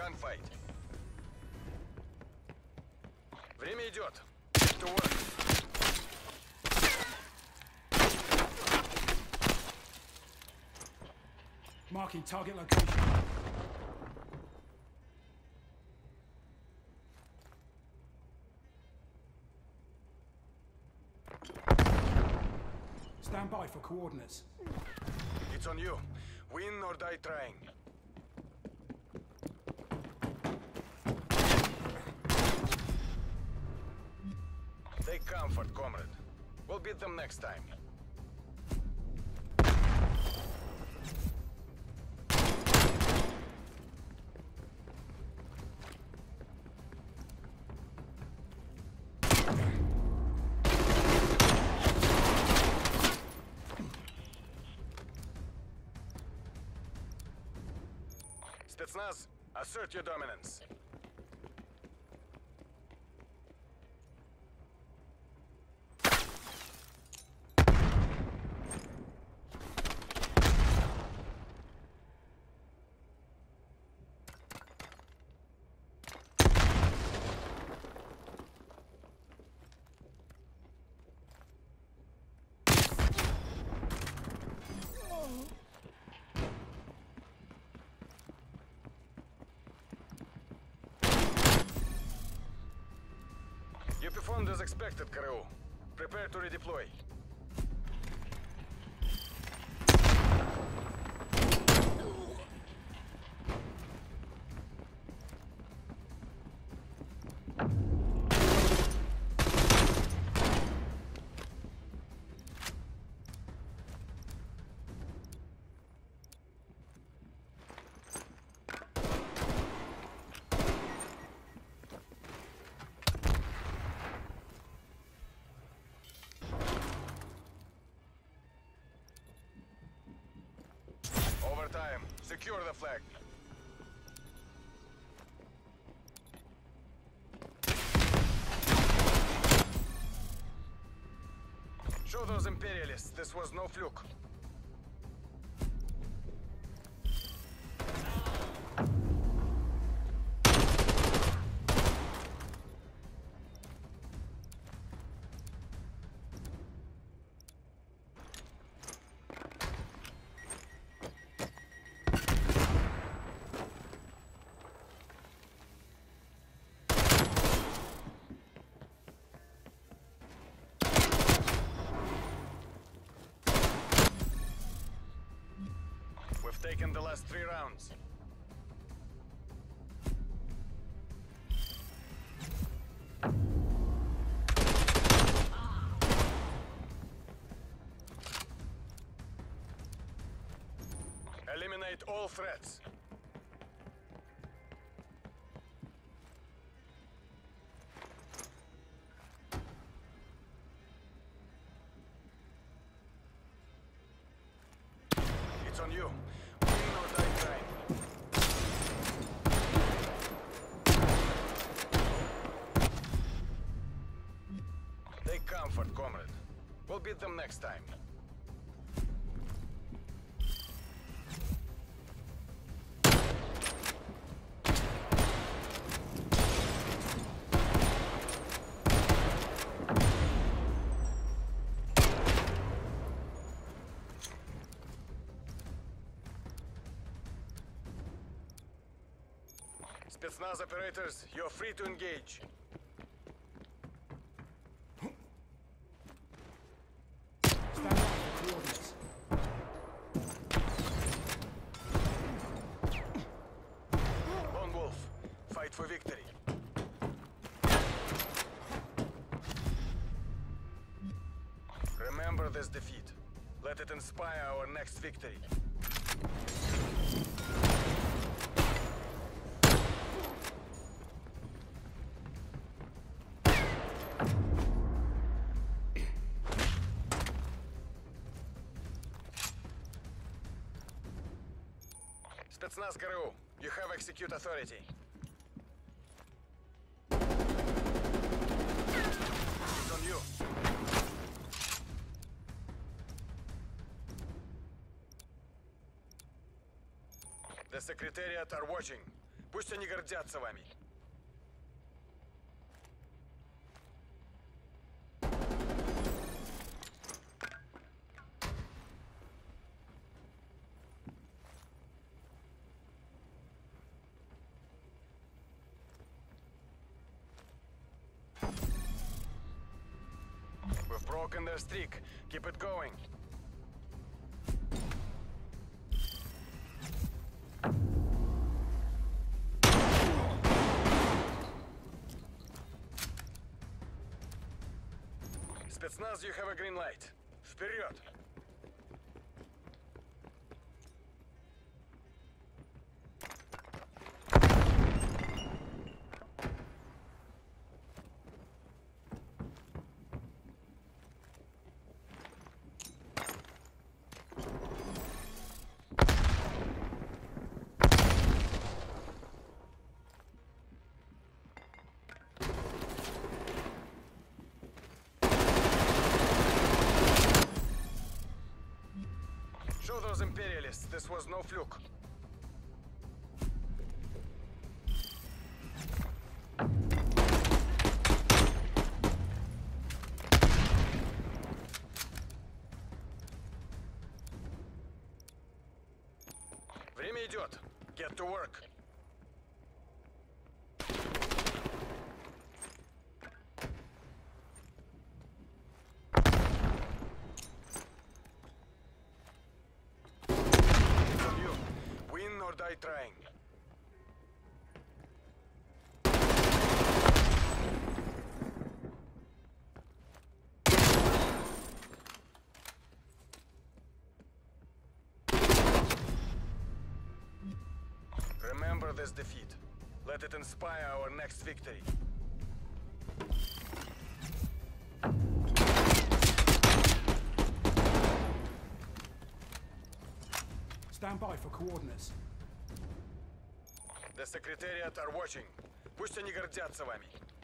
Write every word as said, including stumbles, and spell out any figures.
gunfight. Время идет. Get to work. Marking target location. Stand by for coordinates. It's on you. Win or die trying. Take comfort, comrade. We'll beat them next time. Spetsnaz, assert your dominance. You performed as expected, Kareu. Prepare to redeploy. Overtime. Secure the flag. Show those Imperialists this was no fluke. We've taken the last three rounds. Eliminate all threats. It's on you. Win or die trying. Take comfort, comrade. We'll beat them next time. Spetsnaz operators, you're free to engage. Stand by for coordinates. Lone Wolf, fight for victory. Remember this defeat. Let it inspire our next victory. Spetsnaz Kareu, you have execute authority. It's on you. The Secretariat are watching. Пусть они гордятся вами. We've broken their streak. Keep it going. Спецназ, you have a green light. Вперед! Show those imperialists this was no fluke. Время идет. Get to work. Or die trying. Remember this defeat. Let it inspire our next victory. Stand by for coordinates. The Secretariat are watching. Пусть они гордятся вами.